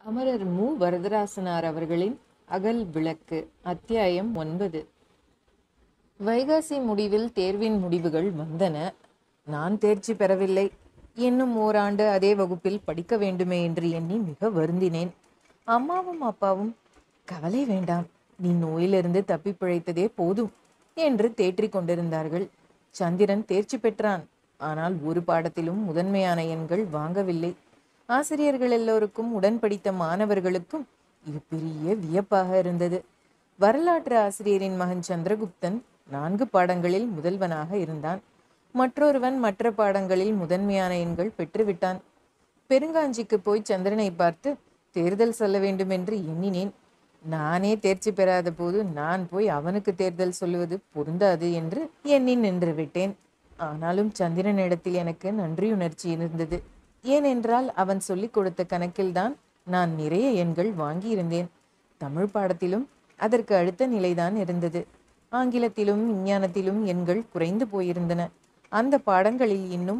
அமரர் மு. வரதராசனார் அவர்களின் அகல் விளக்கு. அத்தியாயம் 9. வைகாசி முடிவில் தேர்வின் முடிவுகள் வந்தன. நான் தேர்ச்சி பெறவில்லை. இன்னும் ஓராண்டு அதே வகுப்பில் படிக்க வேண்டுமே என்று எண்ணி மிக வருந்தினேன். அம்மாவும் அப்பாவும், கவலை வேண்டாம், நீ நோயிலிருந்து தப்பி பிழைத்ததே போதும் என்று தேற்றிக் கொண்டிருந்தார்கள். சந்திரன் தேர்ச்சி பெற்றான். ஆனால் ஒரு பாடத்திலும் முதன்மையான எண்கள் வாங்கவில்லை. ஆசிரியர்கள் எல்லோருக்கும், உடன் படித்த மாணவர்களுக்கும் இது பெரிய வியப்பாக இருந்தது. வரலாற்று ஆசிரியரின் மகன் சந்திரகுப்தன் 4 பாடங்களில் முதல்வனாக இருந்தான். மற்றொருவன் மற்ற பாடங்களில் முதன்மையான எண்கள் பெற்றுவிட்டான். பெருங்காஞ்சிக்கு போய் சந்திரனை பார்த்து தேர்தல் சொல்ல வேண்டும் என்று எண்ணினேன். நானே தேர்ச்சி பெறாத போது நான் போய் அவனுக்கு தேர்தல் சொல்லுவது பொருந்தாது என்று எண்ணி நின்று விட்டேன். ஆனாலும் சந்திரனிடத்தில் எனக்கு நன்றியுணர்ச்சி இருந்தது. ஏனென்றால் அவன் சொல்லிக் கொடுத்த கணக்கில்தான் நான் நிறைய எண்கள் வாங்கியிருந்தேன். தமிழ் பாடத்திலும் அதற்கு அடுத்த நிலைதான் இருந்தது. ஆங்கிலத்திலும் விஞ்ஞானத்திலும் எண்கள் குறைந்து போயிருந்தன. அந்த பாடங்களில் இன்னும்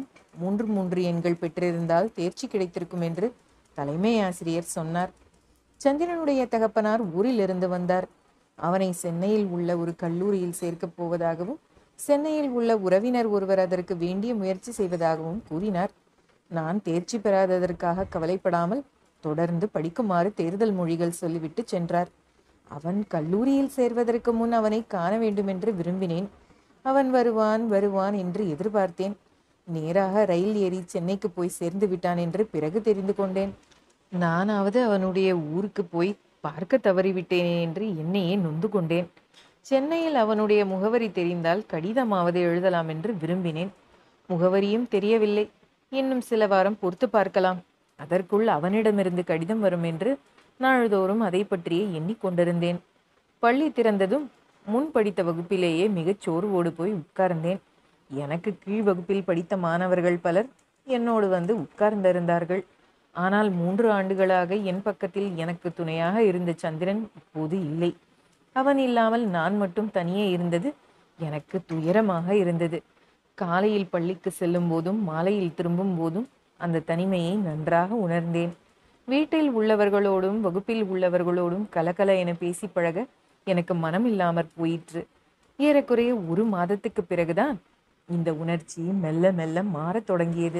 3 எண்கள் பெற்றிருந்தால் தேர்ச்சி கிடைத்திருக்கும் என்று தலைமை ஆசிரியர் சொன்னார். சந்திரனுடைய தகப்பனார் ஊரில் இருந்து வந்தார். அவனை சென்னையில் உள்ள ஒரு கல்லூரியில் சேர்க்கப் போவதாகவும், சென்னையில் உள்ள உறவினர் ஒருவர் அதற்கு வேண்டிய முயற்சி செய்வதாகவும் கூறினார். நான் தேர்ச்சி பெறாததற்காக கவலைப்படாமல் தொடர்ந்து படிக்குமாறு தேர்தல் மொழிகள் சொல்லிவிட்டு சென்றார். அவன் கல்லூரியில் சேர்வதற்கு முன் அவனை காண வேண்டுமென்று விரும்பினேன். அவன் வருவான் என்று எதிர்பார்த்தேன். நேராக ரயில் ஏறி சென்னைக்கு போய் சேர்ந்து விட்டான் என்று பிறகு தெரிந்து கொண்டேன். நானாவது அவனுடைய ஊருக்கு போய் பார்க்க தவறிவிட்டேனே என்று என்னையே நொந்து கொண்டேன். சென்னையில் அவனுடைய முகவரி தெரிந்தால் கடிதமாவது எழுதலாம் என்று விரும்பினேன். முகவரியும் தெரியவில்லை. இன்னும் சில வாரம் பொறுத்து பார்க்கலாம், அதற்குள் அவனிடமிருந்து கடிதம் வரும் என்று நாள்தோறும் அதை பற்றியே எண்ணிக்கொண்டிருந்தேன். பள்ளி திறந்ததும் முன் படித்த வகுப்பிலேயே மிகச் சோர்வோடு போய் உட்கார்ந்தேன். எனக்கு கீழ் வகுப்பில் படித்த மாணவர்கள் பலர் என்னோடு வந்து உட்கார்ந்திருந்தார்கள். ஆனால் 3 ஆண்டுகளாக என் பக்கத்தில் எனக்கு துணையாக இருந்த சந்திரன் இப்போது இல்லை. அவன் இல்லாமல் நான் மட்டும் தனியே இருந்தது எனக்கு துயரமாக இருந்தது. காலையில் பள்ளிக்கு செல்லும் போதும் மாலையில் திரும்பும் போதும் அந்த தனிமையை நன்றாக உணர்ந்தேன். வீட்டில் உள்ளவர்களோடும் வகுப்பில் உள்ளவர்களோடும் கலகல என பேசி பழக எனக்கு மனம் இல்லாமற் போயிற்று. ஏறக்குறைய 1 மாதத்துக்கு பிறகுதான் இந்த உணர்ச்சி மெல்ல மெல்ல மாறத் தொடங்கியது.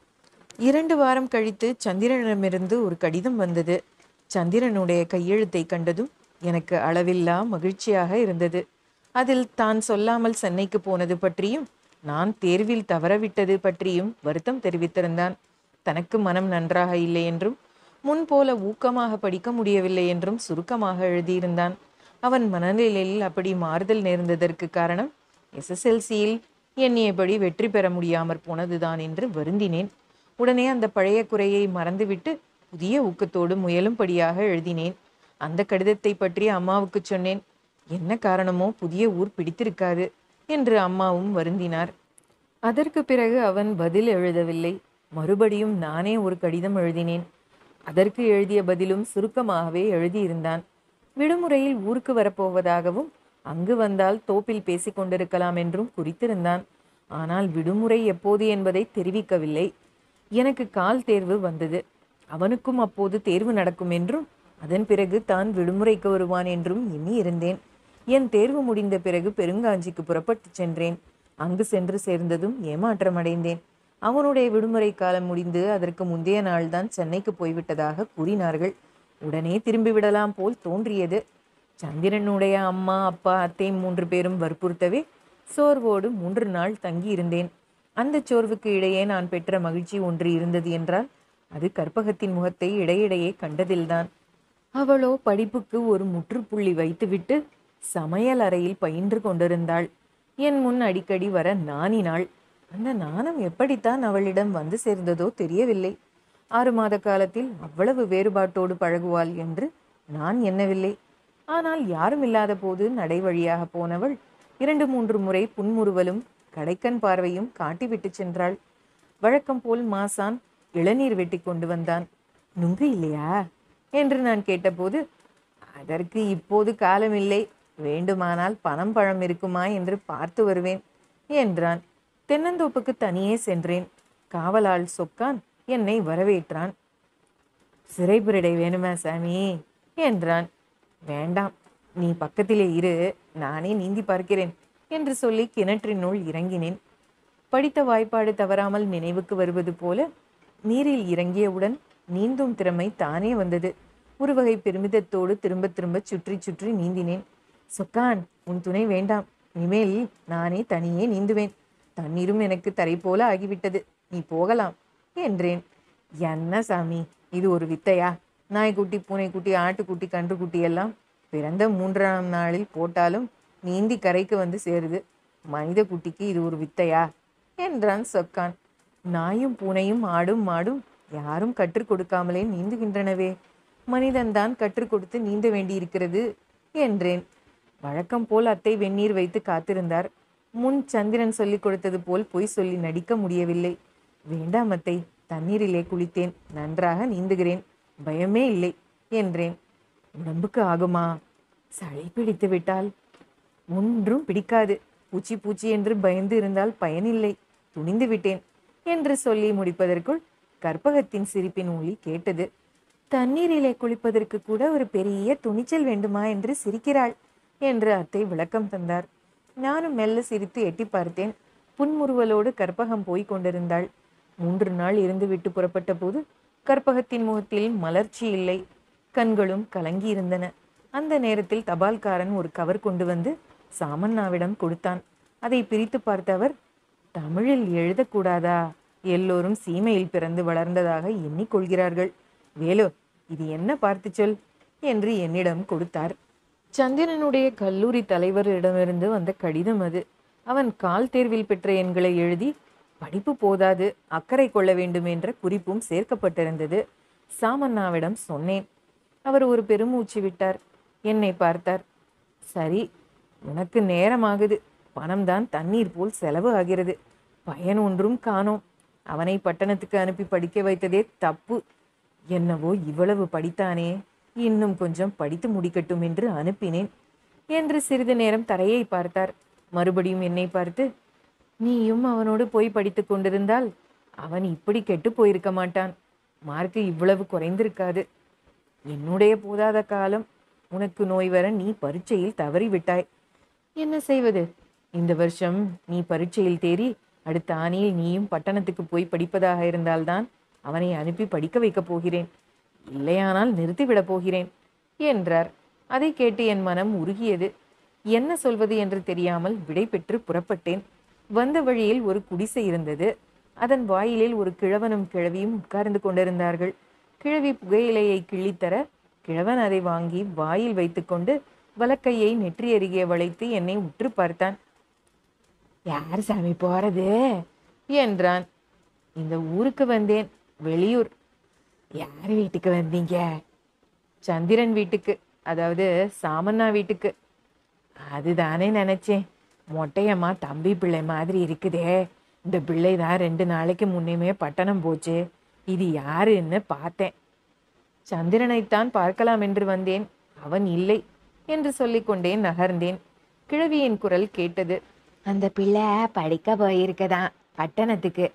2 வாரம் கழித்து சந்திரனிடமிருந்து ஒரு கடிதம் வந்தது. சந்திரனுடைய கையெழுத்தை கண்டதும் எனக்கு அளவில்லா மகிழ்ச்சியாக இருந்தது. அதில் தான் சொல்லாமல் சென்னைக்கு போனது பற்றியும், நான் தேர்வில் தவறவிட்டது பற்றியும் வருத்தம் தெரிவித்திருந்தான். தனக்கு மனம் நன்றாக இல்லை என்றும், முன்போல ஊக்கமாக படிக்க முடியவில்லை என்றும் சுருக்கமாக எழுதியிருந்தான். அவன் மனநிலையில் அப்படி மாறுதல் நேர்ந்ததற்கு காரணம் SSLCயில் எண்ணியபடி வெற்றி பெற முடியாமற் போனதுதான் என்று வருந்தினேன். உடனே அந்த பழைய குறையை மறந்துவிட்டு புதிய ஊக்கத்தோடு முயலும்படியாக எழுதினேன். அந்த கடிதத்தை பற்றி அம்மாவுக்கு சொன்னேன். என்ன காரணமோ புதிய ஊர் பிடித்திருக்காது என்று அம்மாவும் வருந்தினார். அதற்கு பிறகு அவன் பதில் எழுதவில்லை. மறுபடியும் நானே ஒரு கடிதம் எழுதினேன். அதற்கு எழுதிய பதிலும் சுருக்கமாகவே எழுதியிருந்தான். விடுமுறையில் ஊருக்கு வரப்போவதாகவும், அங்கு வந்தால் தோப்பில் பேசிக் கொண்டிருக்கலாம் என்றும் குறித்திருந்தான். ஆனால் விடுமுறை எப்போது என்பதை தெரிவிக்கவில்லை. எனக்கு கால் தேர்வு வந்தது. அவனுக்கும் அப்போது தேர்வு நடக்கும் என்றும், அதன் பிறகு தான் விடுமுறைக்கு வருவான் என்றும் எண்ணி இருந்தேன். என் தேர்வு முடிந்த பிறகு பெருங்காஞ்சிக்கு புறப்பட்டு சென்றேன். அங்கு சென்று சேர்ந்ததும் ஏமாற்றமடைந்தேன். அவனுடைய விடுமுறை காலம் முடிந்து அதற்கு முந்தைய நாள்தான் சென்னைக்கு போய்விட்டதாக கூறினார்கள். உடனே திரும்பிவிடலாம் போல் தோன்றியது. சந்திரனுடைய அம்மா, அப்பா, அத்தை 3 பேரும் வற்புறுத்தவே சோர்வோடு 3 நாள் தங்கி இருந்தேன். அந்த சோர்வுக்கு இடையே நான் பெற்ற மகிழ்ச்சி ஒன்று இருந்தது என்றால் அது கற்பகத்தின் முகத்தை இடையிடையே கண்டதில்தான். அவளோ படிப்புக்கு ஒரு முற்றுப்புள்ளி வைத்துவிட்டு சமையல் அறையில் பயின்று கொண்டிருந்தாள். என் முன் அடிக்கடி வர நாணினாள். அந்த நாணம் எப்படித்தான் அவளிடம் வந்து சேர்ந்ததோ தெரியவில்லை. 6 மாத காலத்தில் அவ்வளவு வேறுபாட்டோடு பழகுவாள் என்று நான் எண்ணவில்லை. ஆனால் யாரும் இல்லாத போது நடை வழியாக போனவள் 2-3 முறை புன்முறுவலும் கடைக்கண் பார்வையும் காட்டிவிட்டு சென்றாள். வழக்கம் போல் மாசான் இளநீர் வெட்டி கொண்டு வந்தான். நுங்கு இல்லையா என்று நான் கேட்டபோது, அதற்கு இப்போது காலமில்லை, வேண்டுமானால் பனம் பழம் இருக்குமா என்று பார்த்து வருவேன் என்றான். தென்னந்தோப்புக்கு தனியே சென்றேன். காவலாள் சொக்கான் என்னை வரவேற்றான். சிறைப்புரடை வேணுமா சாமி என்றான். வேண்டாம், நீ பக்கத்திலே இரு, நானே நீந்தி பார்க்கிறேன் என்று சொல்லி கிணற்றினுள் இறங்கினேன். படித்த வாய்ப்பாடு தவறாமல் நினைவுக்கு வருவது போல நீரில் இறங்கியவுடன் நீந்தும் திறமை தானே வந்தது. ஒரு வகை பெருமிதத்தோடு திரும்ப திரும்ப சுற்றி சுற்றி நீந்தினேன். சொக்கான், உன் துணை வேண்டாம், இனிமேல் நானே தனியே நீந்துவேன். தண்ணீரும் எனக்கு தரை போல ஆகிவிட்டது, நீ போகலாம் என்றேன். என்ன சாமி, இது ஒரு வித்தையா? நாய்க்குட்டி, பூனைக்குட்டி, ஆட்டுக்குட்டி, கன்றுக்குட்டி எல்லாம் பிறந்த 3ஆம் நாளில் போட்டாலும் நீந்தி கரைக்கு வந்து சேருது. மனித குட்டிக்கு இது ஒரு வித்தையா என்றான் சொக்கான். நாயும் பூனையும் ஆடும் மாடும் யாரும் கற்றுக் கொடுக்காமலே நீந்துகின்றனவே, மனிதன்தான் கற்றுக் கொடுத்து நீந்த வேண்டியிருக்கிறது என்றேன். வழக்கம் போல் அத்தை வெந்நீர் வைத்து காத்திருந்தார். முன் சந்திரன் சொல்லிக் கொடுத்தது போல் பொய் சொல்லி நடிக்க முடியவில்லை. வேண்டாம் அத்தை, தண்ணீரிலே குளித்தேன், நன்றாக நீந்துகிறேன், பயமே இல்லை என்றேன். உடம்புக்கு ஆகுமா? சளி பிடித்து விட்டால்? ஒன்றும் பிடிக்காது, பூச்சி பூச்சி என்று பயந்து இருந்தால் பயனில்லை, துணிந்து விட்டேன் என்று சொல்லி முடிப்பதற்குள் கற்பகத்தின் சிரிப்பின் ஒலி கேட்டது. தண்ணீரிலே குளிப்பதற்கு கூட ஒரு பெரிய துணிச்சல் வேண்டுமா என்று சிரிக்கிறாள் என்று அத்தை விளக்கம் தந்தார். நானும் மெல்ல சிரித்து எட்டி பார்த்தேன். புன்முறுவலோடு கற்பகம் போய் கொண்டிருந்தாள். 3 நாள் இருந்துவிட்டு புறப்பட்ட போது கற்பகத்தின் முகத்தில் மலர்ச்சி இல்லை, கண்களும் கலங்கி இருந்தன. அந்த நேரத்தில் தபால்காரன் ஒரு கவர் கொண்டு வந்து சாமண்ணாவிடம் கொடுத்தான். அதை பிரித்து பார்த்தவர், தமிழில் எழுதக்கூடாதா? எல்லோரும் சீமையில் பிறந்து வளர்ந்ததாக எண்ணிக்கொள்கிறார்கள். வேலு, இது என்ன பார்த்து சொல் என்று என்னிடம் கொடுத்தார். சந்திரனுடைய கல்லூரி தலைவரிடமிருந்து வந்த கடிதம் அது. அவன் கால் தேர்வில் பெற்ற எண்களை எழுதி படிப்பு போதாது, அக்கறை கொள்ள வேண்டும் என்ற குறிப்பும் சேர்க்கப்பட்டிருந்தது. சாமண்ணாவிடம் சொன்னேன். அவர் ஒரு பெருமூச்சு விட்டார். என்னை பார்த்தார். சரி, உனக்கு நேரமாகுது, பணம்தான் தண்ணீர் போல் செலவு ஆகிறது, பயன் ஒன்றும் காணோம். அவனை பட்டணத்துக்கு அனுப்பி படிக்க வைத்ததே தப்பு. என்னவோ இவ்வளவு படித்தானே, இன்னும் கொஞ்சம் படித்து முடிக்கட்டும் என்று அனுப்பினேன் என்று சிறிது நேரம் தரையை பார்த்தார். மறுபடியும் என்னை பார்த்து, நீயும் அவனோடு போய் படித்து கொண்டிருந்தால் அவன் இப்படி கெட்டு போயிருக்க மாட்டான், மார்க்கு இவ்வளவு குறைந்திருக்காது. என்னுடைய போதாத காலம், உனக்கு நோய் வர நீ பரீட்சையில் தவறிவிட்டாய். என்ன செய்வது? இந்த வருஷம் நீ பரீட்சையில் தேறி அடுத்த ஆணியில் நீயும் பட்டணத்துக்கு போய் படிப்பதாக இருந்தால்தான் அவனை அனுப்பி படிக்க வைக்கப் போகிறேன், இல்லையானால் நிறுத்திவிடப் போகிறேன் என்றார். அதை கேட்டு என் மனம் உருகியது. என்ன சொல்வது என்று தெரியாமல் விடை பெற்று புறப்பட்டேன். வந்த வழியில் ஒரு குடிசை இருந்தது. அதன் வாயிலில் ஒரு கிழவனும் கிழவியும் உட்கார்ந்து கொண்டிருந்தார்கள். கிழவி புகையிலையை கிள்ளித்தர கிழவன் அதை வாங்கி வாயில் வைத்துக்கொண்டு வலக்கையை நெற்றி அருகே வளைத்து என்னை உற்று பார்த்தான். யார் சாமி போறது என்றான். இந்த ஊருக்கு வந்தேன், வெளியூர். யார் வீட்டுக்கு வந்தீங்க? சந்திரன் வீட்டுக்கு, அதாவது சாமண்ணா வீட்டுக்கு. அதுதானே நினைச்சேன், மொட்டையம்மா தம்பி பிள்ளை மாதிரி இருக்குதே, இந்த பிள்ளை தான் 2 நாளைக்கு முன்னே பட்டணம் போச்சு, இது யாருன்னு பார்த்தேன். சந்திரனைத்தான் பார்க்கலாம் என்று வந்தேன், அவன் இல்லை என்று சொல்லிக்கொண்டே நகர்ந்தேன். கிழவியின் குரல் கேட்டது. அந்த பிள்ளை படிக்க போயிருக்கதான் பட்டணத்துக்கு.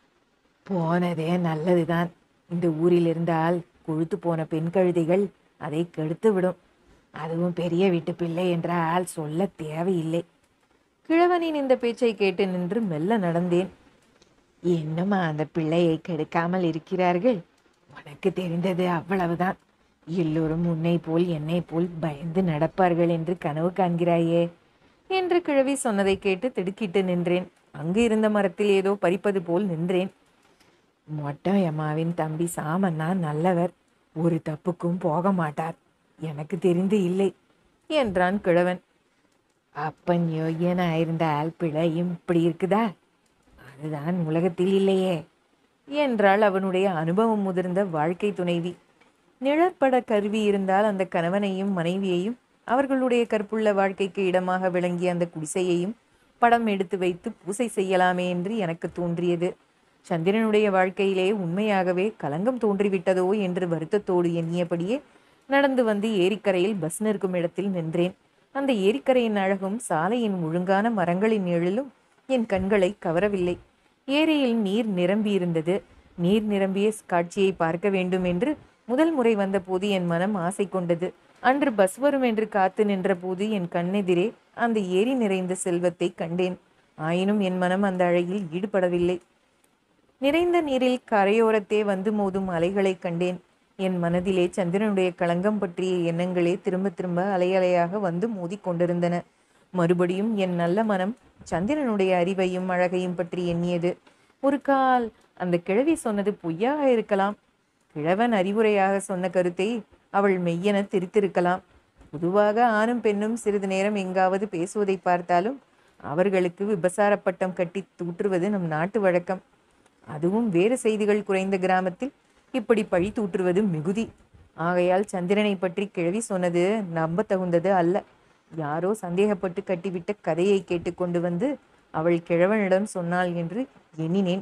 போனதே நல்லதுதான். இந்த ஊரில் இருந்தால் கொழுத்து போன பெண் கழுதைகள் அதை கெடுத்து விடும். அதுவும் பெரிய வீட்டு பிள்ளை என்றால் சொல்ல தேவையில்லை. கிழவனின் இந்த பேச்சை கேட்டு நின்று மெல்ல நடந்தேன். என்னம்மா அந்த பிள்ளையை கெடுக்காமல் இருக்கிறார்கள்? உனக்கு தெரிந்தது அவ்வளவுதான். எல்லோரும் உன்னை போல் என்னை போல் பயந்து நடப்பார்கள் என்று கனவு காண்கிறாயே என்று கிழவி சொன்னதை கேட்டு திடுக்கிட்டு நின்றேன். அங்கு இருந்த மரத்தில் ஏதோ பறிப்பது போல் நின்றேன். மொட்டையம்மாவின் தம்பி சாமண்ணா நல்லவர், ஒரு தப்புக்கும் போக மாட்டார், எனக்கு தெரிந்து இல்லை என்றான் கிழவன். அப்பன் யோகியனாயிருந்தால் பிழையும் இப்படி இருக்குதா? அதுதான் உலகத்தில் இல்லையே என்றாள் அவனுடைய அனுபவம் முதிர்ந்த வாழ்க்கை துணைவி. நிழற்பட கருவி இருந்தால் அந்த கணவனையும் மனைவியையும் அவர்களுடைய கற்புள்ள வாழ்க்கைக்கு இடமாக விளங்கிய அந்த குடிசையையும் படம் எடுத்து வைத்து பூசை செய்யலாமே என்று எனக்கு தோன்றியது. சந்திரனுடைய வாழ்க்கையிலே உண்மையாகவே களங்கம் தோன்றிவிட்டதோ என்று வருத்தத்தோடு எண்ணியபடியே நடந்து வந்து ஏரிக்கரையில் பஸ் நிற்கும் இடத்தில் நின்றேன். அந்த ஏரிக்கரையின் அழகும் சாலையின் ஒழுங்கான மரங்களின் நிழலும் என் கண்களை கவரவில்லை. ஏரியில் நீர் நிரம்பியிருந்தது. நீர் நிரம்பிய காட்சியை பார்க்க வேண்டும் என்று முதல் முறை வந்த போது என் மனம் ஆசை கொண்டது. அன்று பஸ் வரும் என்று காத்து நின்ற போது என் கண்ணெதிரே அந்த ஏரி நிறைந்த செல்வத்தை கண்டேன். ஆயினும் என் மனம் அந்த அழகில் ஈடுபடவில்லை. நிறைந்த நீரில் கரையோரத்தே வந்து மோதும் அலைகளை கண்டேன். என் மனதிலே சந்திரனுடைய களங்கம் பற்றிய எண்ணங்களே திரும்ப திரும்ப அலையலையாக வந்து மோதி கொண்டிருந்தன. மறுபடியும் என் நல்ல மனம் சந்திரனுடைய அறிவையும் அழகையும் பற்றி எண்ணியது. ஒரு கால் அந்த கிழவி சொன்னது பொய்யாக இருக்கலாம். கிழவன் அறிவுரையாக சொன்ன கருத்தை அவள் மெய்யென திரித்திருக்கலாம். பொதுவாக ஆணும் பெண்ணும் சிறிது நேரம் எங்காவது பேசுவதை பார்த்தாலும் அவர்களுக்கு விபசார பட்டம் கட்டி தூற்றுவது நம் நாட்டு வழக்கம். அதுவும் வேறு செய்திகள் குறைந்த கிராமத்தில் இப்படி பழி தூற்றுவது மிகுதி. ஆகையால் சந்திரனை பற்றி கிழவி சொன்னது நம்ப தகுந்தது அல்ல. யாரோ சந்தேகப்பட்டு கட்டிவிட்ட கதையை கேட்டுக்கொண்டு வந்து அவள் கிழவனிடம் சொன்னாள் என்று எண்ணினேன்.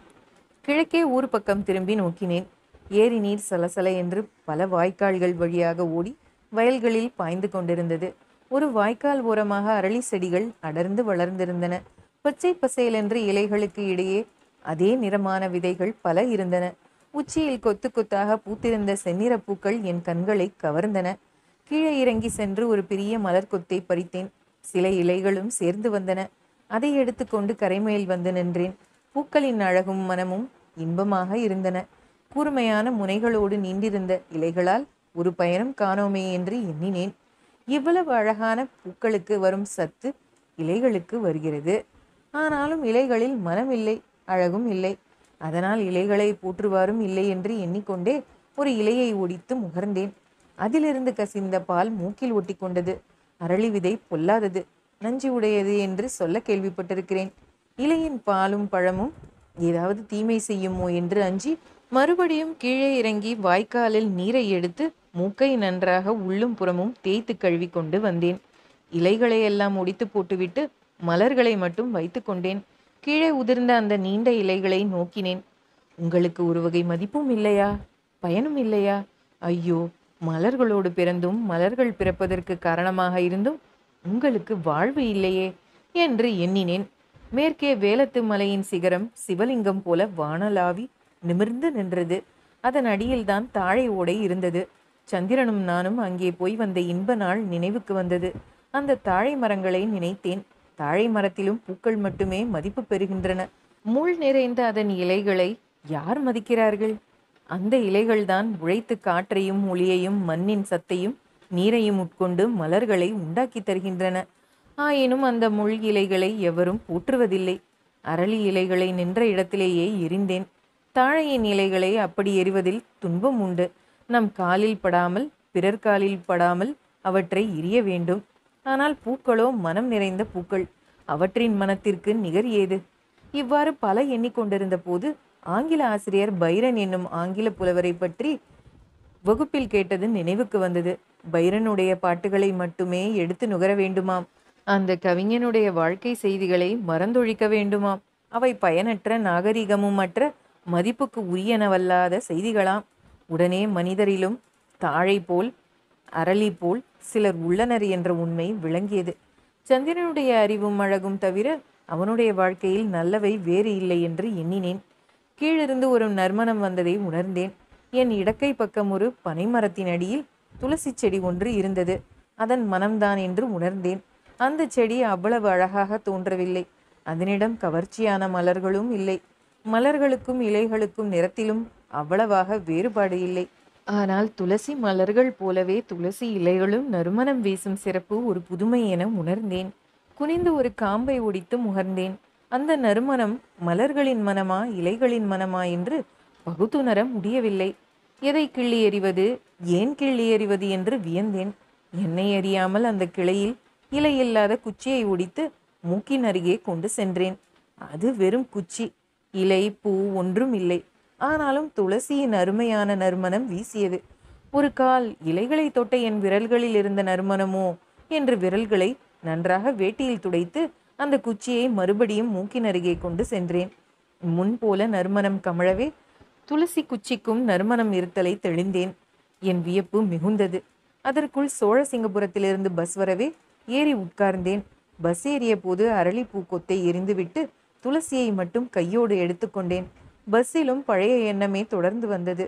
கிழக்கே ஊர் பக்கம் திரும்பி நோக்கினேன். ஏரி நீர் சலசல என்று பல வாய்க்கால்கள் வழியாக ஓடி வயல்களில் பாய்ந்து கொண்டிருந்தது. ஒரு வாய்க்கால் ஓரமாக அரளி செடிகள் அடர்ந்து வளர்ந்திருந்தன. பச்சை பசேலென்று இலைகளுக்கு இடையே அதே நிறமான விதைகள் பல இருந்தன. உச்சியில் கொத்து கொத்தாக பூத்திருந்த செந்நிற பூக்கள் என் கண்களை கவர்ந்தன. கீழே இறங்கி சென்று ஒரு பெரிய மலர் கொத்தை பறித்தேன். சில இலைகளும் சேர்ந்து வந்தன. அதை எடுத்துக்கொண்டு கரைமேல் வந்து நின்றேன். பூக்களின் அழகும் மனமும் இன்பமாக இருந்தன. கூர்மையான முனைகளோடு நீண்டிருந்த இலைகளால் ஒரு பயணம் காணோமே என்று எண்ணினேன். இவ்வளவு அழகான பூக்களுக்கு வரும் சத்து இலைகளுக்கு வருகிறது. ஆனாலும் இலைகளில் மனம் இல்லை, அழகும் இல்லை. அதனால் இலைகளை போற்றுவாரும் இல்லை என்று எண்ணிக்கொண்டே ஒரு இலையை ஒடித்து முகர்ந்தேன். அதிலிருந்து கசிந்த பால் மூக்கில் ஒட்டி கொண்டது. அரளி விதை பொல்லாதது, நஞ்சு உடையது என்று சொல்ல கேள்விப்பட்டிருக்கிறேன். இலையின் பாலும் பழமும் ஏதாவது தீமை செய்யுமோ என்று அஞ்சி மறுபடியும் கீழே இறங்கி வாய்க்காலில் நீரை எடுத்து மூக்கை நன்றாக உள்ளும் புறமும் தேய்த்து கழுவி கொண்டு வந்தேன். இலைகளை எல்லாம் ஒடித்து போட்டுவிட்டு மலர்களை மட்டும் வைத்து கொண்டேன். கீழே உதிர்ந்த அந்த நீண்ட இலைகளை நோக்கினேன். உங்களுக்கு ஒரு வகை மதிப்பும் இல்லையா, பயனும் இல்லையா? ஐயோ, மலர்களோடு பிறந்தும் மலர்கள் பிறப்பதற்கு காரணமாக இருந்தும் உங்களுக்கு வாழ்வு இல்லையே என்று எண்ணினேன். மேற்கே வேலத்து மலையின் சிகரம் சிவலிங்கம் போல வானலாவி நிமிர்ந்து நின்றது. அதன் அடியில்தான் தாழை ஓடை இருந்தது. சந்திரனும் நானும் அங்கே போய் வந்த இன்ப நாள் நினைவுக்கு வந்தது. அந்த தாழை மரங்களை நினைத்தேன். தாழை மரத்திலும் பூக்கள் மட்டுமே மதிப்பு பெறுகின்றன. முள் நிறைந்த அதன் இலைகளை யார் மதிக்கிறார்கள்? அந்த இலைகள்தான் உழைத்து காற்றையும் ஒளியையும் மண்ணின் சத்தையும் நீரையும் உட்கொண்டு மலர்களை உண்டாக்கி தருகின்றன. ஆயினும் அந்த முள் இலைகளை எவரும் போற்றுவதில்லை. அரளி இலைகளை நின்ற இடத்திலேயே எரிந்தேன். தாழையின் இலைகளை அப்படி எறிவதில் துன்பம் உண்டு. நம் காலில் படாமல் பிறர் காலில் படாமல் அவற்றை எரிய வேண்டும். ஆனால் பூக்களோ மனம் நிறைந்த பூக்கள். அவற்றின் மனத்திற்கு நிகர் ஏது? இவ்வாறு பல எண்ணிக்கொண்டிருந்த போது ஆங்கில ஆசிரியர் பைரன் என்னும் ஆங்கில புலவரை பற்றி வகுப்பில் கேட்டது நினைவுக்கு வந்தது. பைரனுடைய பாட்டுகளை மட்டுமே எடுத்து நுகர வேண்டுமாம். அந்த கவிஞனுடைய வாழ்க்கை செய்திகளை மறந்தொழிக்க வேண்டுமாம். அவை பயனற்ற, நாகரிகமும் அற்ற, மதிப்புக்கு உரியனவல்லாத செய்திகளாம். உடனே மனிதரிலும் தாழை போல் அரளி போல் சிலர் உள்ளனர் என்ற உண்மை விளங்கியது. சந்திரனுடைய அறிவும் அழகும் தவிர அவனுடைய வாழ்க்கையில் நல்லவை வேறு இல்லை என்று எண்ணினேன். கீழிருந்து ஒரு நறுமணம் வந்ததை உணர்ந்தேன். என் இடக்கை பக்கம் ஒரு பனைமரத்தின் அடியில் துளசி செடி ஒன்று இருந்தது. அதன் மனம்தான் என்று உணர்ந்தேன். அந்த செடி அவ்வளவு அழகாக தோன்றவில்லை. அதனிடம் கவர்ச்சியான மலர்களும் இல்லை. மலர்களுக்கும் இலைகளுக்கும் நிறத்திலும் அவ்வளவாக வேறுபாடு இல்லை. ஆனால் துளசி மலர்கள் போலவே துளசி இலைகளும் நறுமணம் வீசும் சிறப்பு ஒரு புதுமை என உணர்ந்தேன். குனிந்து ஒரு காம்பை ஒடித்து முகர்ந்தேன். அந்த நறுமணம் மலர்களின் மனமா இலைகளின் மனமா என்று பகுத்துணர முடியவில்லை. எதை கிள்ளி எறிவது, ஏன் கிள்ளி எறிவது என்று வியந்தேன். என்னை அறியாமல் அந்த கிளையில் இலையில்லாத குச்சியை ஒடித்து மூக்கின் அருகே கொண்டு சென்றேன். அது வெறும் குச்சி, இலை பூ ஒன்றும் இல்லை. ஆனாலும் துளசியின் அருமையான நறுமணம் வீசியது. ஒரு கால் இலைகளை தொட்ட என் விரல்களில் இருந்த நறுமணமோ என்று விரல்களை நன்றாக வேட்டியில் துடைத்து அந்த குச்சியை மறுபடியும் மூக்கின் அருகே கொண்டு சென்றேன். முன்போல நறுமணம் கமழவே துளசி குச்சிக்கும் நறுமணம் இருத்தலை தெளிந்தேன். என் வியப்பு மிகுந்தது. அதற்குள் சோழசிங்கபுரத்திலிருந்து பஸ் வரவே ஏறி உட்கார்ந்தேன். பஸ் ஏறிய போது அரளிப்பூ கொத்தை எரிந்துவிட்டு துளசியை மட்டும் கையோடு எடுத்துக்கொண்டேன். பஸ்ஸிலும் பழைய எண்ணமே தொடர்ந்து வந்தது.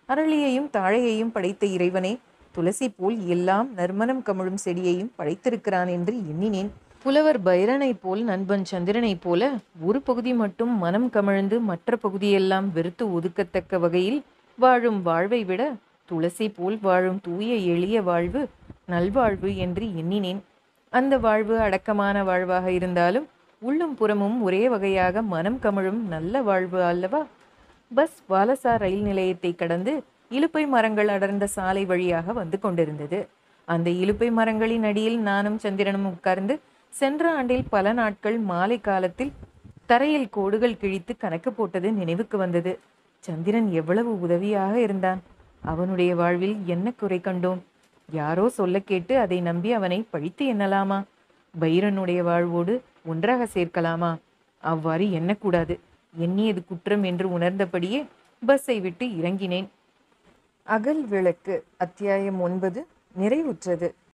அரளியையும் தாழையையும் படைத்த இறைவனே, துளசி போல் எல்லாம் நறுமணம் கமழும் செடியையும் படைத்திருக்கிறான் என்று எண்ணினேன். புலவர் பைரனைப் போல் நண்பன் சந்திரனைப் போல ஒரு பகுதி மட்டும் மனம் கமழ்ந்து மற்ற பகுதியெல்லாம் வெறுத்து ஒதுக்கத்தக்க வகையில் வாழும் வாழ்வை விட துளசி போல் வாழும் தூய எளிய வாழ்வு நல்வாழ்வு என்று எண்ணினேன். அந்த வாழ்வு அடக்கமான வாழ்வாக இருந்தாலும் உள்ளும் புறமும் ஒரே வகையாக மனம் கமழும் நல்ல வாழ்வு அல்லவா? பஸ் வாலசா ரயில் நிலையத்தை கடந்து இலுப்பை மரங்கள் அடர்ந்த சாலை வழியாக வந்து கொண்டிருந்தது. அந்த இலுப்பை மரங்களின் அடியில் நானும் சந்திரனும் உட்கார்ந்து சென்ற ஆண்டில் பல நாட்கள் மாலை காலத்தில் தரையில் கோடுகள் கிழித்து கணக்கு போட்டது நினைவுக்கு வந்தது. சந்திரன் எவ்வளவு உதவியாக இருந்தான். அவனுடைய வாழ்வில் என்ன குறை கண்டோம்? யாரோ சொல்ல கேட்டு அதை நம்பி அவனை பழித்து எண்ணலாமா? பைரனுடைய வாழ்வோடு ஒன்றாக சேர்க்கலாமா? அவ்வாறு எண்ணக்கூடாது. எண்ணியது குற்றம் என்று உணர்ந்தபடியே பஸ்ஸை விட்டு இறங்கினேன். அகல் விளக்கு அத்தியாயம் 9 நிறைவுற்றது.